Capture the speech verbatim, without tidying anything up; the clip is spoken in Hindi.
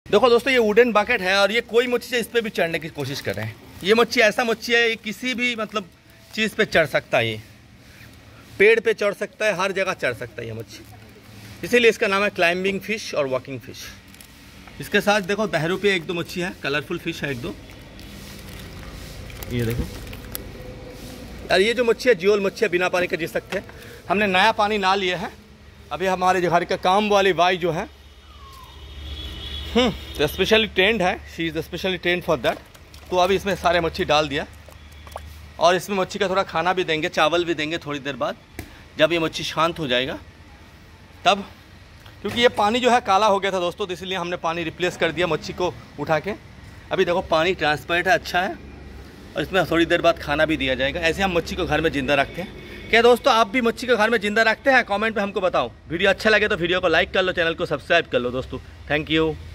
देखो दोस्तों, ये वुडन बकेट है और ये कोई मच्छी इस पर भी चढ़ने की कोशिश कर रहे हैं। ये मच्छी ऐसा मच्छी है, ये किसी भी मतलब चीज़ पे चढ़ सकता है, ये पेड़ पे चढ़ सकता है, हर जगह चढ़ सकता है ये मच्छी, इसीलिए इसका नाम है क्लाइंबिंग फिश और वॉकिंग फिश। इसके साथ देखो बहरू पे एक दो मच्छी है, कलरफुल फिश है एक दो, ये देखो यार। ये जो मच्छी है जियोल मच्छी है, बिना पानी के जी सकते हैं। हमने नया पानी ना लिया है अभी, हमारे घर का काम वाली बाई जो है हम्म स्पेशली ट्रेंड है, she is specially trained for that. तो अभी इसमें सारे मच्छी डाल दिया और इसमें मच्छी का थोड़ा खाना भी देंगे, चावल भी देंगे थोड़ी देर बाद, जब ये मच्छी शांत हो जाएगा तब। क्योंकि ये पानी जो है काला हो गया था दोस्तों, तो इसलिए हमने पानी रिप्लेस कर दिया मच्छी को उठा के। अभी देखो पानी ट्रांसपेरेंट है, अच्छा है, और इसमें थोड़ी देर बाद खाना भी दिया जाएगा। ऐसे हम मच्छी को घर में ज़िंदा रखते हैं। क्या दोस्तों आप भी मच्छी को घर में ज़िंदा रखते हैं? कमेंट में हमको बताओ। वीडियो अच्छा लगे तो वीडियो को लाइक कर लो, चैनल को सब्सक्राइब कर लो दोस्तों। Thank you.